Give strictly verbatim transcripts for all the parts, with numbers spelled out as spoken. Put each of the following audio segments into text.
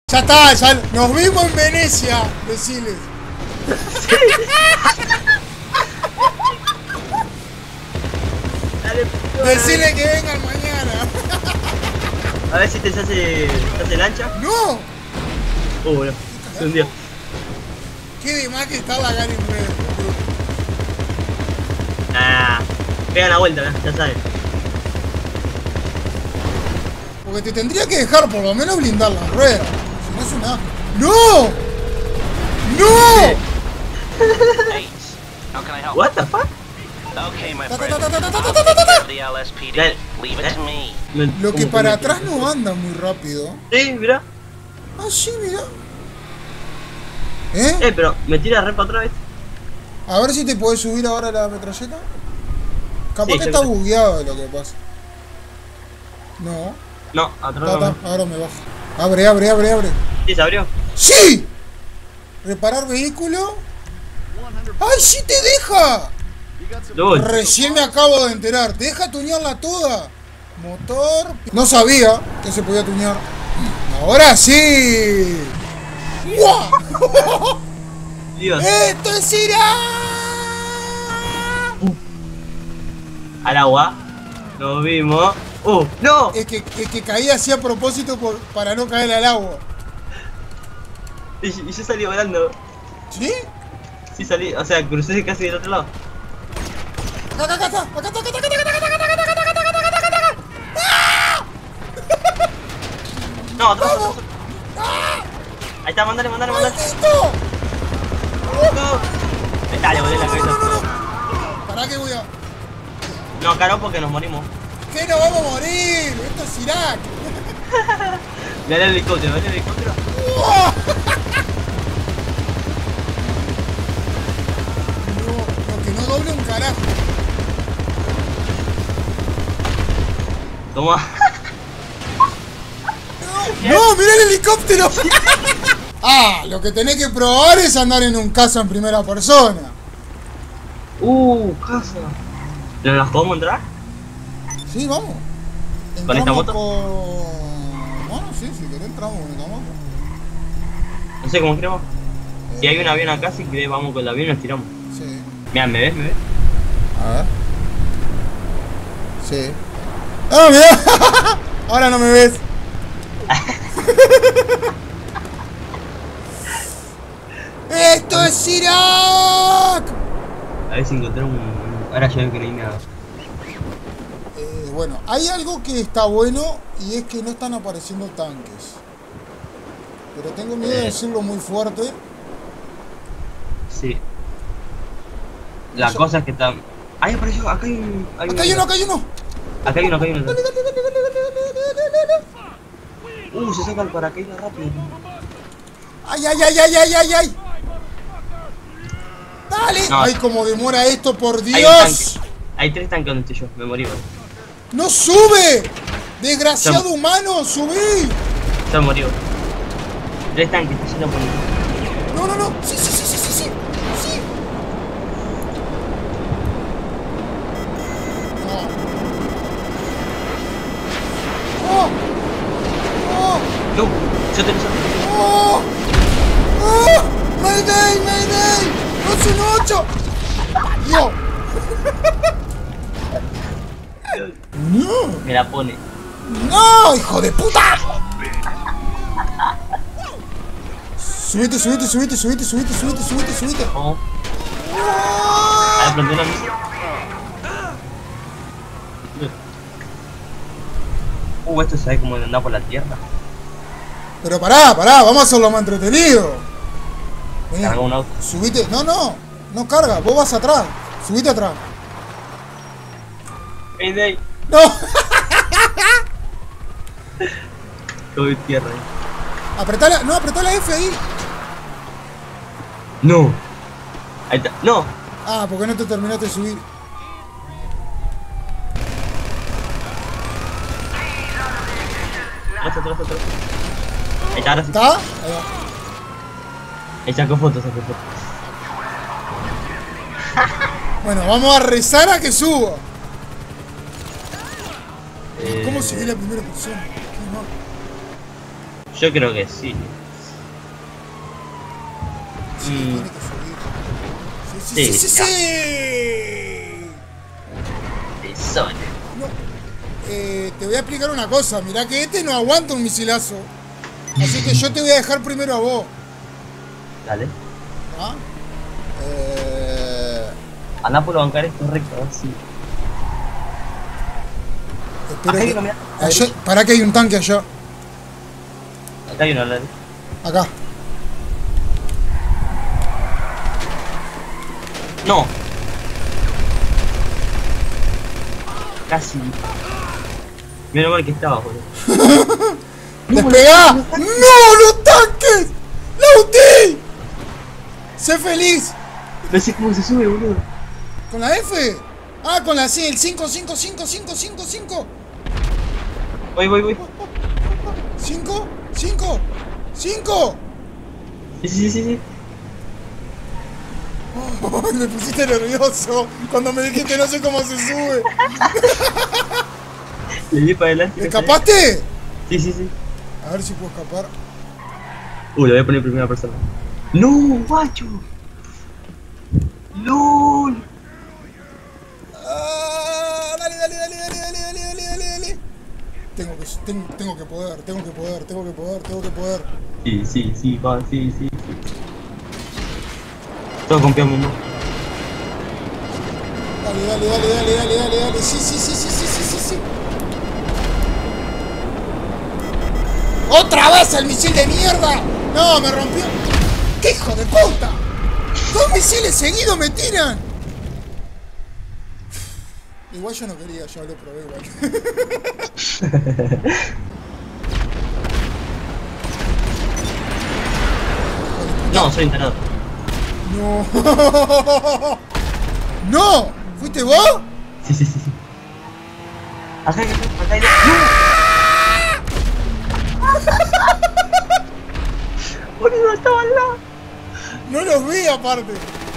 Ya está, ya nos vimos en Venecia, deciles. Decile que vengan mañana. A ver si te hace, te hace lancha. ¡No! Uh, bueno, se hundió. Qué de más que está la Gary Red. Ah, pega la vuelta, ya sabes. Porque te tendría que dejar por lo menos blindar las ruedas. Si no es una... ¡No! ¡No! What the fuck? Okay, my Ta, ta, friend. ta, ta, ta, ta, I'll ta, ta, ta, ta. take the L S P D. Dale. Leave it to me. Lo que para atrás no anda muy rápido. Sí, mira. Ah, sí, mira. ¿Eh? Eh, pero me tira re para atrás. A ver si te podés subir ahora la metralleta. Capaz Sí, que yo está creo. bugueado lo que pasa. No. No, atrás Ta, no. ta, ahora me bajo. Abre, abre, abre, abre. Sí, se abrió. ¡Sí! Reparar vehículo. ¡Ay, sí te deja! Luego. Recién me acabo de enterar. ¿Te deja tunearla toda? Motor... No sabía que se podía tunear. ¡Ahora sí! ¡Wow! Dios. ¡Esto es Irak! Al agua. Nos vimos. Uh, no. Es que, es que caí así a propósito por, para no caer al agua. Y, y yo salí volando. ¿Sí? Sí salí, o sea, crucé casi del otro lado. Acá, acá, acá, acá, acá, acá, acá, acá, acá, acá, acá, acá, acá, acá, acá, acá, acá. No, atrás, atrás. Ahí está, mandale, mandale, mandale. ¡Maldito! No. Ahí está, le volé la cabeza. ¿Para qué voy a...? No, acá no, porque nos morimos. ¿Qué nos vamos a morir? Esto es Irak. Dale el helicóptero, dale el helicóptero. No, no, que no doble un carajo. Toma. ¡No, mirá el helicóptero! Ah, lo que tenés que probar es andar en un caza en primera persona. Uh, casa. ¿Nos las podemos entrar? Sí, vamos. ¿Con esta Entramos moto? con... Bueno, sí, si querés entramos con esta moto. No sé cómo queremos. Si hay un avión acá, si querés vamos con el avión y nos tiramos. Sí. Mira, ¿me ves? ¿Me ves? A ver. Sí. ¡Ah, mira! Ahora no me ves. ¡Esto es Irak! A ver si encontramos un... Ahora ya veo que no hay nada. Eh, bueno, hay algo que está bueno y es que no están apareciendo tanques. Pero tengo miedo de Eh. decirlo muy fuerte. Sí. La Eso- cosa es que está... Ahí apareció, acá hay un... Hay ¡Acá hay uno, acá hay uno! Acá hay uno, acá hay uno. Dale, dale, dale, dale, dale, dale, dale. Uh, se saca el paracaídas rápido. ¡Ay, ay, ay, ay, ay, ay, ay! ¡Dale! No. ¡Ay, cómo demora esto, por Hay un Dios! tanque. Hay tres tanques donde estoy yo, me morí, bro. ¡No sube! ¡Desgraciado humano! ¡Subí! Ya me morí, bro. Tres tanques, está lleno por... No, no, no. Sí, sí, sí, sí, sí, sí. Sí. No. Oh. No, yo te lo saco. Oh. Oh. Oh. Mayday, Mayday. dos uno ocho. No. No. Me la pone. No, hijo de puta. Subite, subite, subite, subite, subite, subite, subite, subite. Oh. Oh. Ahí prendí la misión. Uh, esto se ve como de andar por la tierra. Pero pará, pará, vamos a hacerlo más entretenido. Vení, Carga un auto. subite, no, no, no carga, vos vas atrás, subite atrás. Mayday. No, Estoy en tierra ahí. apretá la, no, apretá la F ahí. No. Ahí está. No. Ah, porque no te terminaste de subir. Atrás, atrás, atrás. Ahí está, ahora sí. ¿Está? Ahí va. Ahí sacó fotos, sacó fotos. Bueno, vamos a rezar a que suba. Eh, ¿Cómo se ve la primera persona? Qué mal. Yo creo que sí. Sí, Mm. tiene que subir. Sí, sí, sí, Sí, sí, ya. sí. Eso. No. Eh, te voy a explicar una cosa. Mirá que este no aguanta un misilazo. Así que yo te voy a dejar primero a vos. Dale. ¿Ah? Eh, Andá por bancar esto recto, a ver si. espero Acá hay que- uno, mirá. allá, pará que hay un tanque allá. Acá hay uno, dale. Acá. No. Casi. Menos mal que estaba, boludo. ¡Despegá! ¡No, los tanques! ¡Lauti! ¡Sé feliz! No sé cómo se sube, boludo. ¿Con la F? Ah, con la C, el cinco, cinco, cinco, cinco, cinco, cinco. Voy, voy, voy. ¿cinco? ¿cinco? ¿cinco? Sí, sí, sí, sí. Oh, me pusiste nervioso cuando me dijiste no sé cómo se sube. Le di para adelante. ¿Escapaste? Sí, sí, sí. A ver si puedo escapar. Uh, le voy a poner en primera persona. ¡No, guacho! ¡Lol! Ah, dale, dale, dale, dale, dale, dale, dale, dale, dale. Tengo que, tengo, tengo que poder, tengo que poder, tengo que poder, tengo que poder. Sí, sí, sí, va, sí, sí, sí. Todos confiamos en vos. Dale, dale, dale, dale, dale, dale, dale. Sí, sí, sí, sí, sí, sí, sí, sí. ¡Otra vez el misil de mierda! No, me rompió. ¡Qué hijo de puta! ¡Dos misiles seguidos me tiran! Igual yo no quería, yo lo probé igual. No, soy internado. No. ¡No! ¿Fuiste vos? Sí, sí, sí, sí. Acá hay acá hay ¡No! Boludo, estaba al lado. No los vi aparte.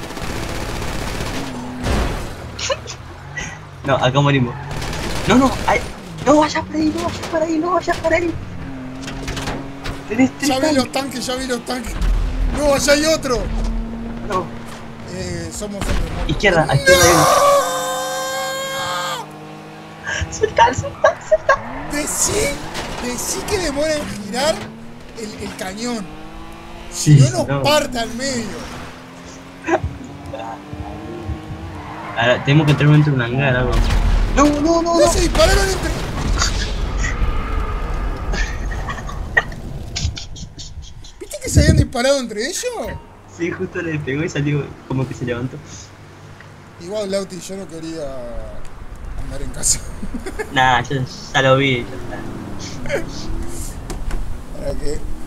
No, acá morimos. No, no, ay, no vayas por ahí, no vayas por ahí, no vayas por ahí. Tenés tres Ya vi tanques. los tanques, ya vi los tanques. No, allá hay otro. No. Eh, somos hombres muertos. Izquierda, a izquierda hay uno. ¡No! Suelta, suelta, suelta. Decí, decí que demora en girar el, el cañón. Sí, No nos no. parte al medio. Ahora, tenemos que entrar dentro de un hangar, algo. No, no, no, No se dispararon entre. ¿Viste que se habían disparado entre ellos? Sí, justo le pegó y salió como que se levantó. Igual, Lauti, yo no quería andar en casa. Nah, ya, ya lo vi, ya está. ¿Para qué?